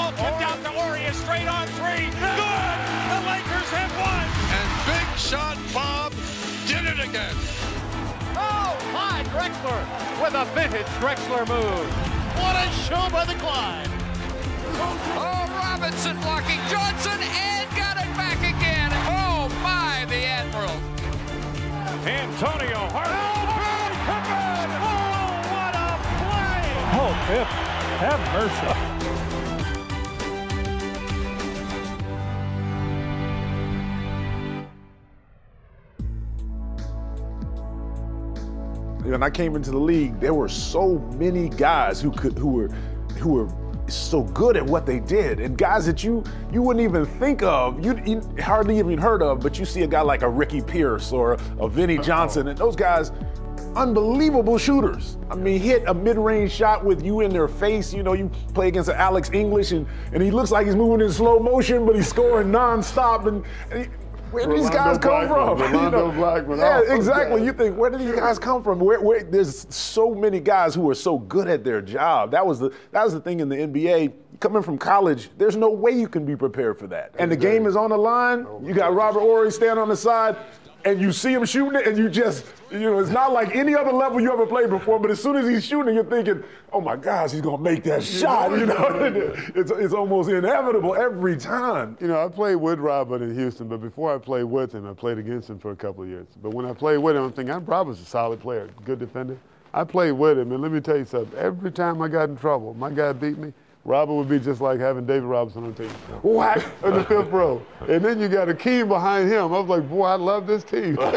Ball tipped out to Horry, a straight on three. Good! The Lakers have won! And Big Shot Bob did it again. Oh, Clyde Drexler with a vintage Drexler move. What a show by the Clyde. Oh, Robinson blocking Johnson and got it back again. Oh, my, the Admiral. Antonio Harden. Pippen. Oh, what a play. Oh, Pip, have mercy. When I came into the league, there were so many guys who were so good at what they did, and guys that you wouldn't even think of, you hardly even heard of, but you see a guy like a Ricky Pierce or a Vinnie Johnson, and those guys, unbelievable shooters. I mean, hit a mid-range shot with you in their face. You know, you play against Alex English, and he looks like he's moving in slow motion, but he's scoring nonstop. And where do these guys come from? Yeah, exactly. You think, where do these guys come from? There's so many guys who are so good at their job. That was the thing in the NBA. Coming from college, there's no way you can be prepared for that. And the game is on the line. You got Robert Horry standing on the side, and you see him shooting it, and you just, it's not like any other level you ever played before, but as soon as he's shooting, you're thinking, oh my gosh, he's gonna make that shot, It's almost inevitable every time. I played with Robert in Houston, but before I played with him, I played against him for a couple of years. But when I played with him, I'm thinking, Robert's a solid player, good defender. I played with him, and let me tell you something, every time I got in trouble, my guy beat me, Robert would be just like having David Robinson on the team. Whack in the fifth row. And then you got Akeem behind him. I was like, boy, I love this team. I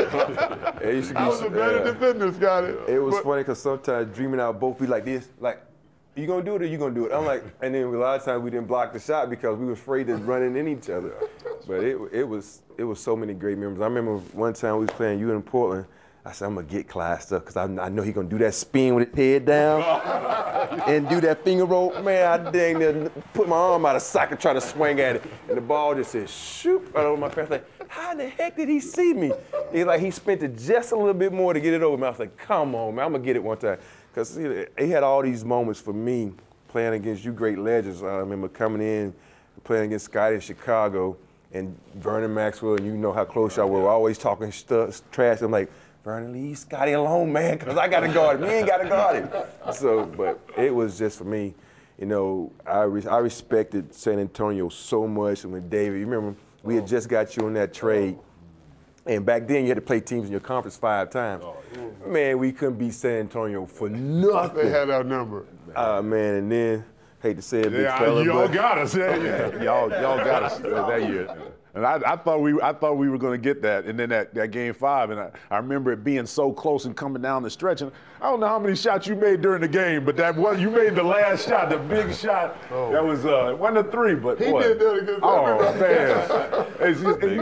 was a better defender, Scottie. It was funny because sometimes dreaming out both be like this, like, you gonna do it or you gonna do it? I'm like, and then a lot of times we didn't block the shot because we were afraid of running in each other. But it was so many great memories. I remember one time we was playing you in Portland. I said, I'm gonna get Clyde stuff because I know he gonna do that spin with his head down and do that finger roll. Man, I dang near put my arm out of socket trying to swing at it. And the ball just said, shoot, right over my face. Like, how in the heck did he see me? He spent it just a little bit more to get it over me. I was like, come on, man, I'm gonna get it one time. Because he had all these moments for me playing against you great legends. I remember coming in, playing against Scottie in Chicago and Vernon Maxwell, and you know how close y'all were, always talking trash. I'm like, Vernon, leave Scottie alone, man, because I got to guard him. He ain't got to guard him. So, but it was just for me, I respected San Antonio so much. And when David, you remember, we had just got you on that trade. And back then, you had to play teams in your conference 5 times. Man, we couldn't beat San Antonio for nothing. They had our number. Man, and then, hate to say it, big fella, y'all got us. Y'all got us that year. And I thought we were going to get that, and then that game 5, and I remember it being so close and coming down the stretch. And I don't know how many shots you made during the game, but you made the last shot, the big shot. That was it wasn't a 3, but he did that against everybody.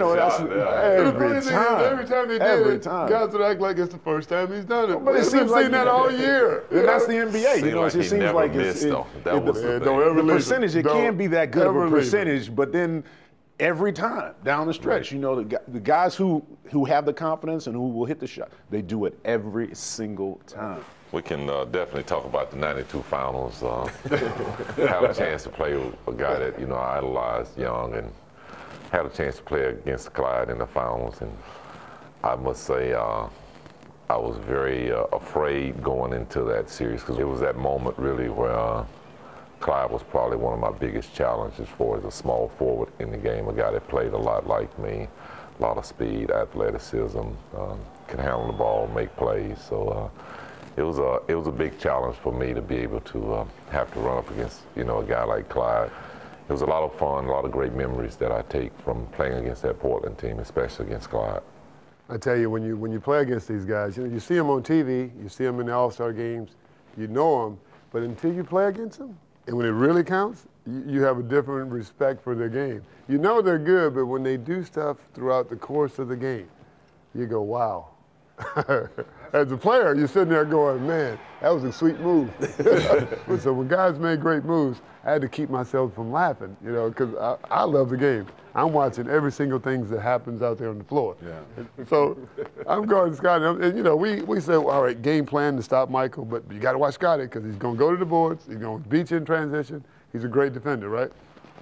Every time he did it, guys would act like it's the first time he's done it. But it seems like that all year. And that's the NBA. It seems like the percentage. It can be that good of a percentage, but then. Every time down the stretch, the guys who have the confidence and who will hit the shot, they do it every single time. We can definitely talk about the '92 finals. Have a chance to play with a guy that I idolized young, and had a chance to play against Clyde in the finals. And I must say, I was very afraid going into that series because it was that moment really where. Clyde was probably one of my biggest challenges for as a small forward in the game, a guy that played a lot like me, a lot of speed, athleticism, can handle the ball, make plays. So it was a big challenge for me to be able to have to run up against a guy like Clyde. It was a lot of fun, a lot of great memories that I take from playing against that Portland team, especially against Clyde. I tell you, when you play against these guys, you see them on TV, you see them in the All-Star games, you know them, but until you play against them, and when it really counts, you have a different respect for their game. You know they're good, but when they do stuff throughout the course of the game, you go, wow. As a player, you're sitting there going, man, that was a sweet move. So when guys made great moves, I had to keep myself from laughing, because I love the game. I'm watching every single thing that happens out there on the floor. Yeah. So I'm going to Scottie, and we said, all right, game plan to stop Michael, but you got to watch Scottie because he's going to go to the boards, he's going to beat you in transition. He's a great defender, right?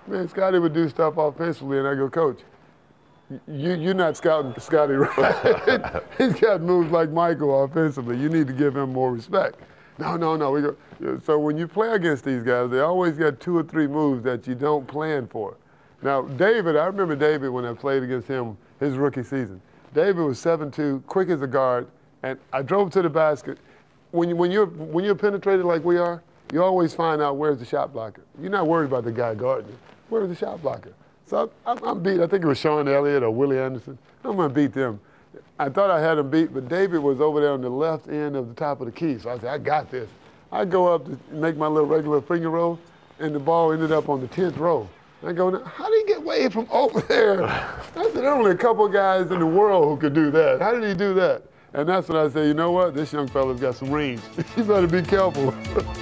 Man, Scottie would do stuff offensively, and I go, Coach, you're not scouting Scottie right. He's got moves like Michael offensively. You need to give him more respect. No. We go. So when you play against these guys, they always got 2 or 3 moves that you don't plan for. Now, David, I remember David when I played against him his rookie season. David was 7'2", quick as a guard, and I drove to the basket. When you're penetrated like we are, you always find out where's the shot blocker. You're not worried about the guy guarding you. Where's the shot blocker? So I'm beat. I think it was Sean Elliott or Willie Anderson. I'm going to beat them. I thought I had him beat, but David was over there on the left end of the top of the key. So I said, I got this. I go up to make my little regular finger roll, and the ball ended up on the 10th row. I go, now, how did he get way from over there? I said, there are only a couple of guys in the world who could do that. How did he do that? And that's when I said, you know what? This young fella's got some range. You better be careful.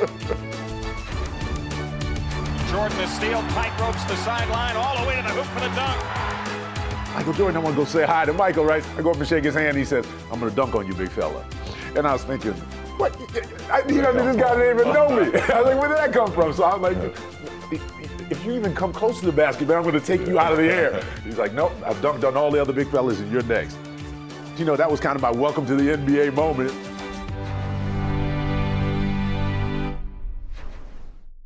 Jordan the steal, tight ropes the sideline, all the way to the hoop for the dunk. Michael Jordan, I want to go say hi to Michael, right? I go up and shake his hand. He says, I'm going to dunk on you, big fella. And I was thinking, what? This guy didn't even know me. I was like, where did that come from? So I'm like, if you even come close to the basket, man, I'm going to take you out of the air. He's like, nope, I've dunked on all the other big fellas and you're next. You know, that was kind of my welcome to the NBA moment.